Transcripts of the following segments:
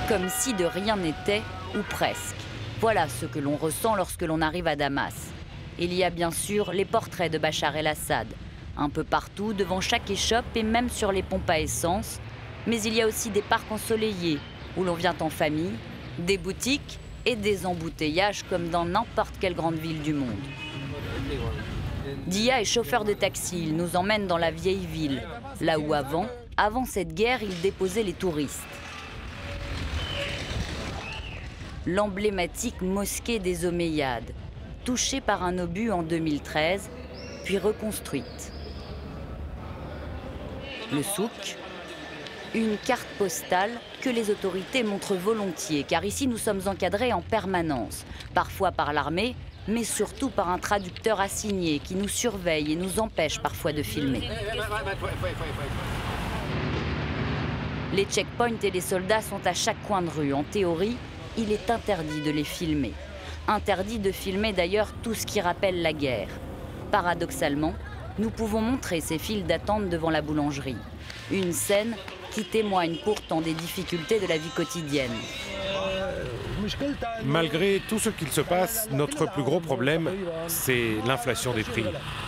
Comme si de rien n'était, ou presque. Voilà ce que l'on ressent lorsque l'on arrive à Damas. Il y a bien sûr les portraits de Bachar el-Assad, un peu partout, devant chaque échoppe et même sur les pompes à essence. Mais il y a aussi des parcs ensoleillés, où l'on vient en famille, des boutiques et des embouteillages comme dans n'importe quelle grande ville du monde. Dia est chauffeur de taxi, il nous emmène dans la vieille ville, là où avant cette guerre, il déposait les touristes. L'emblématique mosquée des Omeyyades, touchée par un obus en 2013, puis reconstruite. Le souk, une carte postale que les autorités montrent volontiers, car ici nous sommes encadrés en permanence, parfois par l'armée, mais surtout par un traducteur assigné qui nous surveille et nous empêche parfois de filmer. Les checkpoints et les soldats sont à chaque coin de rue. En théorie, il est interdit de les filmer. Interdit de filmer d'ailleurs tout ce qui rappelle la guerre. Paradoxalement, nous pouvons montrer ces files d'attente devant la boulangerie. Une scène qui témoigne pourtant des difficultés de la vie quotidienne. Malgré tout ce qu'il se passe, notre plus gros problème, c'est l'inflation des prix.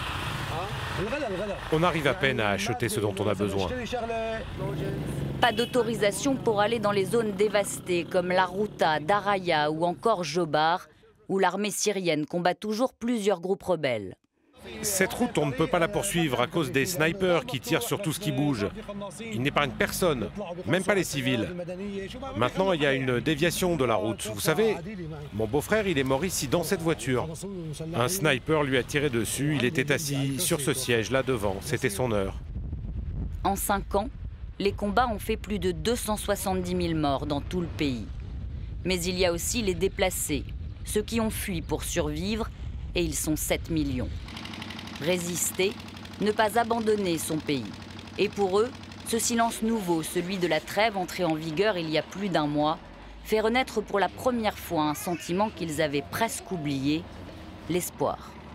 On arrive à peine à acheter ce dont on a besoin. Pas d'autorisation pour aller dans les zones dévastées comme la Routa, Daraya ou encore Jobar, où l'armée syrienne combat toujours plusieurs groupes rebelles. Cette route, on ne peut pas la poursuivre à cause des snipers qui tirent sur tout ce qui bouge. Ils n'épargnent personne, même pas les civils. Maintenant, il y a une déviation de la route. Vous savez, mon beau-frère, il est mort ici, dans cette voiture. Un sniper lui a tiré dessus, il était assis sur ce siège, là devant. C'était son heure. En 5 ans, les combats ont fait plus de 270 000 morts dans tout le pays. Mais il y a aussi les déplacés, ceux qui ont fui pour survivre, et ils sont 7 millions. Résister, ne pas abandonner son pays. Et pour eux, ce silence nouveau, celui de la trêve entrée en vigueur il y a plus d'1 mois, fait renaître pour la première fois un sentiment qu'ils avaient presque oublié, l'espoir.